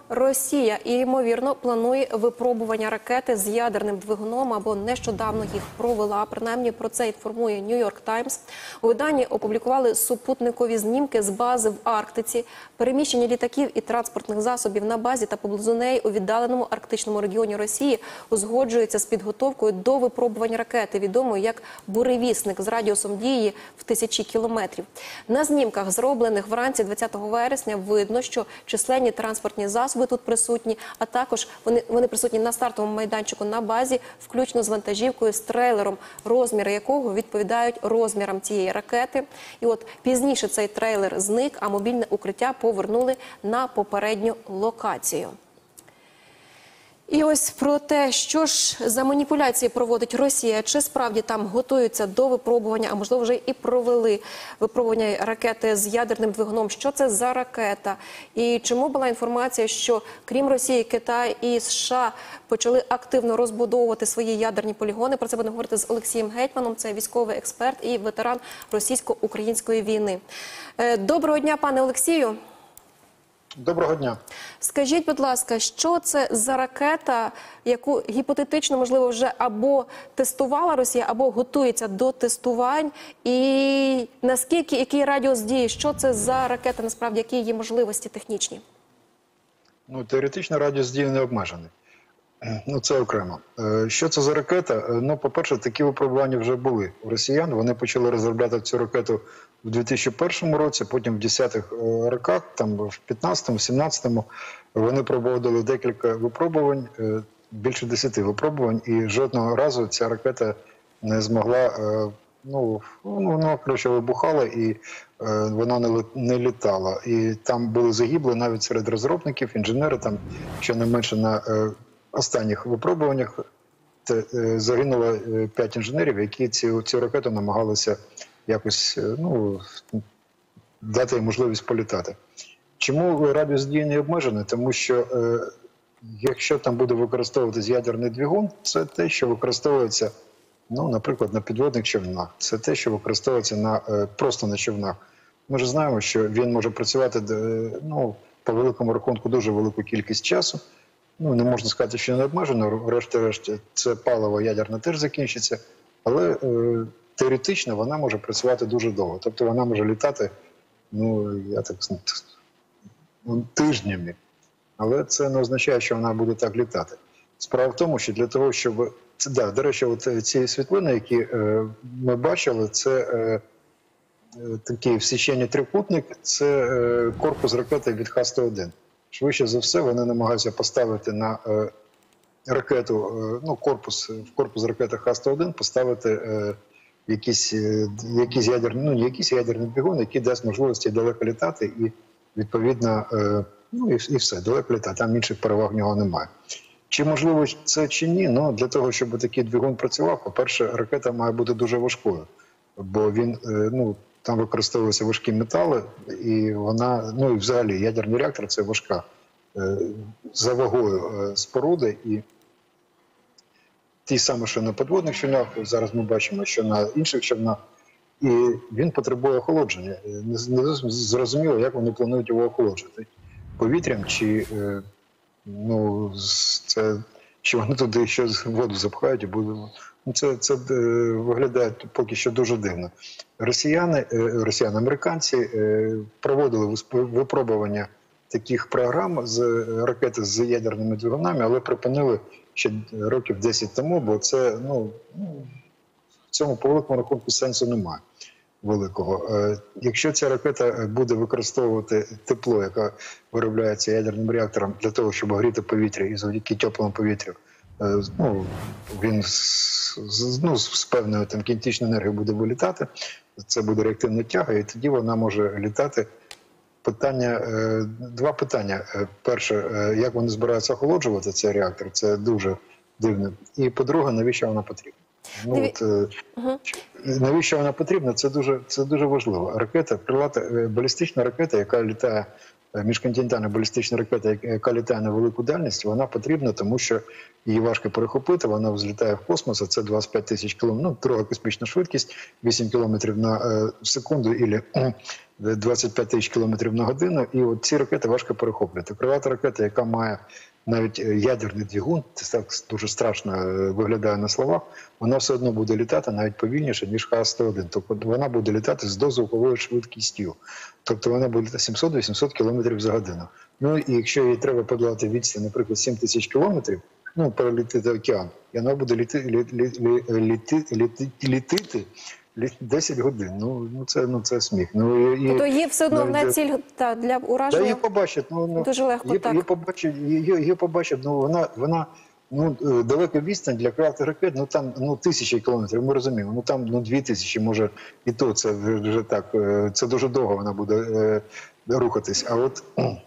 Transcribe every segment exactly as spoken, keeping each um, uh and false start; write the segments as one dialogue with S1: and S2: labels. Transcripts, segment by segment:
S1: Росія, ймовірно, планує випробування ракети з ядерним двигуном або нещодавно їх провела. Принаймні про це інформує Нью-Йорк Таймс. У виданні опублікували супутникові знімки з бази в Арктиці, переміщення літаків і транспортних засобів на базі та поблизу неї у віддаленому арктичному регіоні Росії узгоджується з підготовкою до випробування ракети, відомої як «Буревісник» з радіусом дії в тисячі кілометрів. На знімках, зроблених вранці двадцятого вересня, видно, що численні транспортні засоби тут присутні, а також вони, вони присутні на стартовому майданчику на базі, включно з вантажівкою з трейлером, розміри якого відповідають розмірам цієї ракети. І от пізніше цей трейлер зник, а мобільне укриття повернули на попередню локацію. І ось про те, що ж за маніпуляції проводить Росія, чи справді там готуються до випробування, а можливо вже і провели випробування ракети з ядерним двигуном. Що це за ракета? І чому була інформація, що крім Росії, Китай і США почали активно розбудовувати свої ядерні полігони? Про це будемо говорити з Олексієм Гетьманом, це військовий експерт і ветеран російсько-української війни. Доброго дня, пане Олексію.
S2: Доброго дня.
S1: Скажіть, будь ласка, що це за ракета, яку гіпотетично, можливо, вже або тестувала Росія, або готується до тестувань? І наскільки, який радіус дії, що це за ракета, насправді, які її можливості технічні?
S2: Ну, теоретично радіус дії не обмежений. Ну, це окремо. Що це за ракета? Ну, по-перше, такі випробування вже були у росіян. Вони почали розробляти цю ракету в дві тисячі першому році, потім в десятих роках, там в п'ятнадцятому, сімнадцятому вони проводили декілька випробувань, більше десяти випробувань, і жодного разу ця ракета не змогла, ну, вона, коротше, вибухала і вона не, не літала. І там були загибли навіть серед розробників, інженери, там щонайменше на останніх випробуваннях загинуло п'ять інженерів, які цю, цю ракету намагалися якось, ну, дати їм можливість політати. Чому радіус дії не обмежений? Тому що е, якщо там буде використовуватись ядерний двигун, це те, що використовується, ну, наприклад, на підводних човнах. Це те, що використовується на, е, просто на човнах. Ми ж знаємо, що він може працювати, ну, по великому рахунку, дуже велику кількість часу. Ну, не можна сказати, що не обмежено, врешті-решт це паливо ядерне теж закінчиться, але е, теоретично вона може працювати дуже довго. Тобто вона може літати, ну, я так знаю, тижнями. Але це не означає, що вона буде так літати. Справа в тому, що для того, щоб... Да, до речі, от ці світлини, які е, ми бачили, це е, такий в січенні трикутник, це е, корпус ракети від Х сто один. Швидше за все, вони намагаються поставити на е, ракету, е, ну, корпус, в корпус ракети Х сто один поставити е, якісь, е, якісь ядерні, ну, якісь ядерні двигун, які дасть можливості далеко літати і, відповідно, е, ну, і, і все, далеко літати, там інших переваг в нього немає. Чи можливо це чи ні? Ну, для того, щоб такий двигун працював, по-перше, ракета має бути дуже важкою, бо він, е, ну, там використовуються важкі метали, і вона, ну і взагалі ядерний реактор – це важка е, за вагою е, споруда. І ті саме, що на підводних човнах, зараз ми бачимо, що на інших човнах, і він потребує охолодження. Не, не зрозуміло, як вони планують його охолоджувати. Повітрям чи, е, ну, це, чи вони туди щось воду запхають і будуть... Це, це е, виглядає поки що дуже дивно. Росіяни, е, росіяни, американці е, проводили випробування таких програм з ракети з ядерними двигунами, але припинили ще років десять тому, бо це, ну, в цьому по великому рахунку сенсу немає великого. Е, якщо ця ракета буде використовувати тепло, яке виробляється ядерним реактором для того, щоб огріти повітря і завдяки теплому повітрю, ну, він з, ну, з певною там кінетичною енергією буде вилітати, це буде реактивна тяга, і тоді вона може літати. Питання, два питання. Перше, як вони збираються охолоджувати цей реактор, це дуже дивно. І по-друге, навіщо вона потрібна? Ну, от, угу. Навіщо вона потрібна, це дуже, це дуже важливо. Ракета, крилата, балістична ракета, яка літає міжконтинентальна балістична ракета, яка літає на велику дальність, вона потрібна, тому що її важко перехопити, вона взлітає в космос, а це двадцять п'ять тисяч кілометрів, ну, друга космічна швидкість, вісім кілометрів на е, секунду, і двадцять п'ять тисяч кілометрів на годину, і от ці ракети важко перехоплювати. Крилата ракета, яка має навіть ядерний двигун, це так дуже страшно виглядає на словах, вона все одно буде літати навіть повільніше, ніж Х сто один. Тобто вона буде літати з дозвуковою швидкістю. Тобто вона буде сімсот-вісімсот кілометрів за годину. Ну і якщо їй треба подолати відстань, наприклад, сім тисяч кілометрів, ну, перелітити океан, і вона буде літи, лі, лі, лі, літи, літи, літити десять годин. Ну, ну, це, ну це сміх. Ну, і,
S1: тобто є все одно на ціль та, для ураження?
S2: Да, її побачать. Ну, ну,
S1: дуже легко,
S2: її,
S1: так.
S2: Її побачать, її, її побачать, ну, вона, вона ну, далека відстань для крилатих ракет, ну, там, ну, тисячі кілометрів, ми розуміємо, ну, там, ну, дві тисячі, може, і то, це вже так, це дуже довго вона буде е, рухатись. А от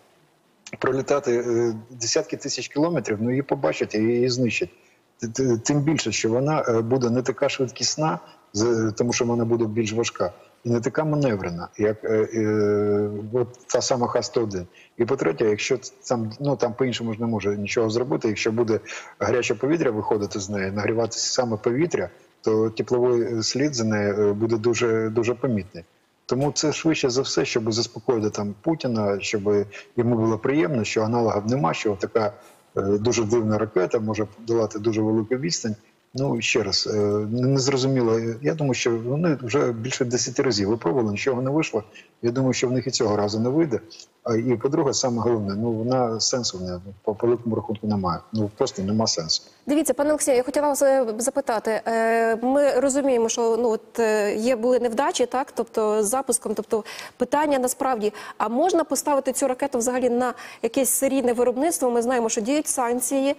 S2: пролітати е, десятки тисяч кілометрів, ну, її побачать і її знищать. Тим більше, що вона буде не така швидкісна, тому що вона буде більш важка, і не така маневрена, як е, е, от та сама Х сто один. І по-третє, якщо там, ну, там по-іншому ж не може нічого зробити, якщо буде гаряче повітря виходити з неї, нагріватися саме повітря, то тепловий слід за нею буде дуже, дуже помітний. Тому це швидше за все, щоб заспокоїти там Путіна, щоб йому було приємно, що аналогів нема, що така е, дуже дивна ракета може долати дуже велику відстань. Ну, ще раз, не зрозуміло. Я думаю, що вони вже більше десяти разів випробували, нічого не вийшло. Я думаю, що в них і цього разу не вийде. І, по-друге, саме головне, ну, вона сенсу в неї, по великому рахунку, немає. Ну, просто нема сенсу.
S1: Дивіться, пане Олексію, я хотіла вас запитати. Ми розуміємо, що ну, от, є були невдачі, так, тобто з запуском. Тобто питання насправді, а можна поставити цю ракету взагалі на якесь серійне виробництво? Ми знаємо, що діють санкції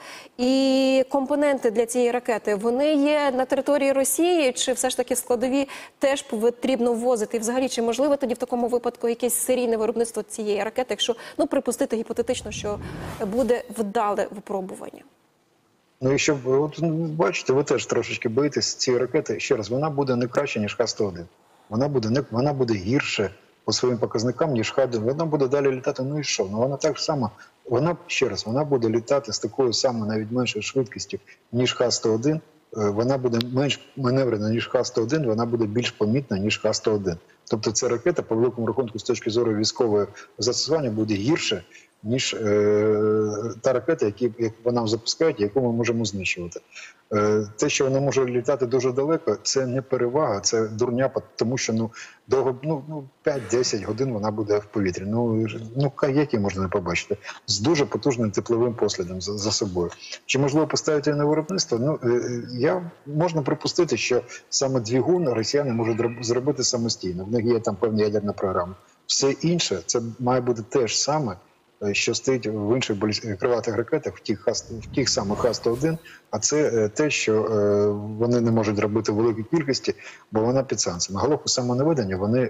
S1: і компоненти для цієї ракети, вони є на території Росії, чи все ж таки складові теж потрібно ввозити? І взагалі, чи можливо тоді в такому випадку якесь серійне виробництво цієї ракети, якщо, ну, припустити гіпотетично, що буде вдале випробування?
S2: Ну, і щоб, от, бачите, ви теж трошечки боїтесь цієї ракети. Ще раз, вона буде не краще, ніж Х сто один. Вона буде, не, вона буде гірше по своїм показникам, ніж Х один. Вона буде далі літати, ну і що? Ну, вона так само, вона, ще раз, вона буде літати з такою самою, навіть меншою швидкістю, ніж Х сто один. Вона буде менш маневрена, ніж Х сто один, вона буде більш помітна, ніж Х сто один. Тобто ця ракета, по великому рахунку, з точки зору військового застосування, буде гірше, ніж е, та ракета, які, як вона запускають, яку ми можемо знищувати. Е, те, що вона може літати дуже далеко, це не перевага, це дурня, тому що ну, довго, ну, ну, п'ять-десять годин вона буде в повітрі. Ну, ну які можна не побачити? З дуже потужним тепловим послідом за, за собою. Чи можливо поставити її на виробництво? Ну, е, я, можна припустити, що саме двигун росіяни можуть зробити самостійно. В них є там певна ядерна програма. Все інше, це має бути те ж саме, що стоїть в інших крилатих ракетах, в тих, в тих самих Х сто один, а це те, що вони не можуть робити в великій кількості, бо вона під санкціями. Головку самонаведення, вони,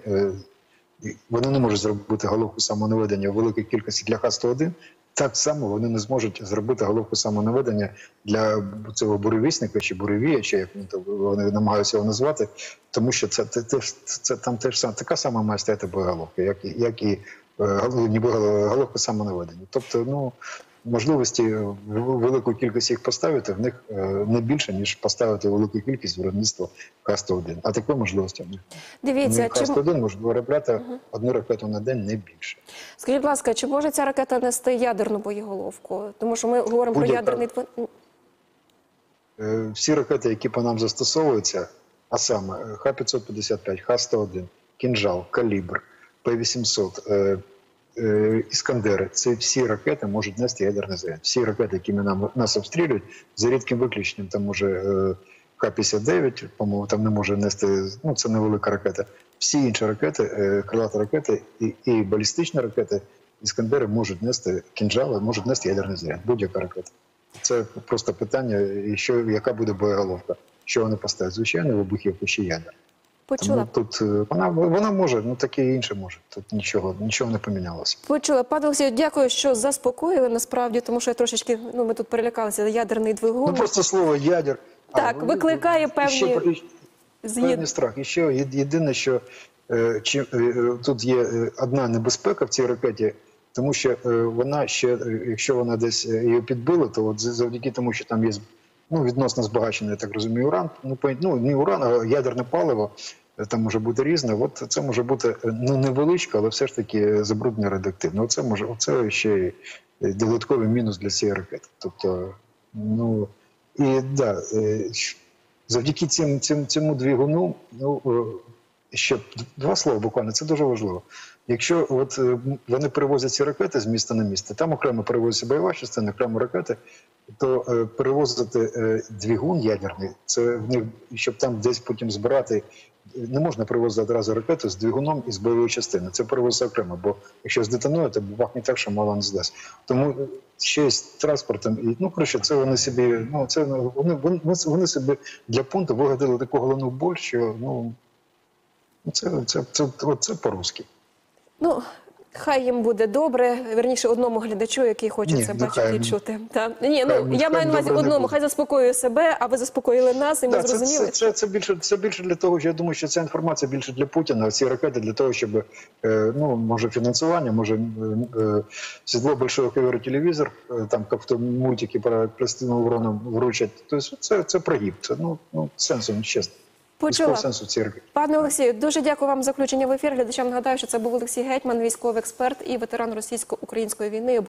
S2: вони не можуть зробити головку самонаведення в великій кількості для Х сто один, так само вони не зможуть зробити головку самонаведення для цього буревісника чи буревія, чи як вони намагаються його назвати, тому що це, це, це, це там теж сам, така сама має стояти боєголовка, як, як і ніби головка самонаведення. Тобто, ну, можливості велику кількість їх поставити, в них не більше, ніж поставити велику кількість виробництва Х сто один. А такої можливості в них.
S1: Дивіться,
S2: Х сто один може виробляти угу. одну ракету на день, не більше.
S1: Скажіть, будь ласка, чи може ця ракета нести ядерну боєголовку? Тому що ми говоримо про ядерний...
S2: Всі ракети, які по нам застосовуються, а саме Х п'ятсот п'ятдесят п'ять, Х сто один, Кінжал, Калібр, П вісімсот, е, е, Іскандери, це всі ракети можуть нести ядерний заряд. Всі ракети, які нам, нас обстрілюють, за рідким виключенням, там може е, Х п'ятдесят дев'ять, по-моєму, там не може нести, ну це невелика ракета. Всі інші ракети, е, крилаті ракети і, і балістичні ракети, Іскандери можуть нести, Кінжали можуть нести ядерний заряд, будь-яка ракета. Це просто питання, і що, яка буде боєголовка, що вони поставлять, звичайно, вибухівку чи ядер.
S1: Почула.
S2: Тому тут вона, вона може, ну таке і інше може. Тут нічого, нічого не помінялося.
S1: Почула. Пане Олексію, дякую, що заспокоїли насправді, тому що я трошечки, ну ми тут перелякалися, ядерний двигун.
S2: Ну просто слово ядер.
S1: Так, а, викликає певні...
S2: Ще, певний страх. І ще єдине, що е, чи, е, тут є одна небезпека в цій ракеті, Тому що е, вона ще, е, якщо вона десь е, її підбили, то от завдяки тому, що там є ну, відносно збагачений, я так розумію, уран, ну, по- ну не уран, а ядерне паливо, е, там може бути різне. От це може бути е, ну невеличке, але все ж таки забруднення радіоактивне. Оце може, оце ще й додатковий мінус для цієї ракети. Тобто, ну і да, е, завдяки цим, цим цьому двигуну, ну е, ще два слова буквально, це дуже важливо. Якщо от е, вони перевозять ці ракети з міста на місто, там окремо перевозиться бойова частина, окремо ракети, то е, перевозити е, двигун ядерний, це в них, щоб там десь потім збирати, не можна перевозити одразу ракету з двигуном і з бойової частини. Це перевозиться окремо, бо якщо здетонує, то бахне так, що мало не здасть. Тому е, ще з транспортом, і, ну, коротше, це вони собі, ну, це вони, вони, вони собі для пункту вигадали таку головну боль, що, ну, це, це, це, це, це по-русски.
S1: Ну, хай їм буде добре, верніше одному глядачу, який хоче
S2: Ні,
S1: це
S2: ну,
S1: бачити
S2: хай-
S1: і чути. Та. Ні,
S2: хай-
S1: ну, я
S2: хай
S1: маю на увазі
S2: добре не
S1: одному,
S2: буде.
S1: хай заспокоює себе, а ви заспокоїли нас, і ми
S2: Так, це,
S1: зрозуміли,
S2: це, це, це, більше, це більше для того, що я думаю, що ця інформація більше для Путіна, а ці ракети для того, щоб, е, ну, може фінансування, може е, е, сідло большого ковера телевізор, е, там, як в мультики про Пластину Ворону вручать. Тобто це, це прогиб, це, ну, ну, сенсу, чесно.
S1: Почула.
S2: Ніякого сенсу в цій ракеті.
S1: Пане Олексію, дуже дякую вам за включення в ефір. Глядачам нагадаю, що це був Олексій Гетьман, військовий експерт і ветеран російсько-української війни.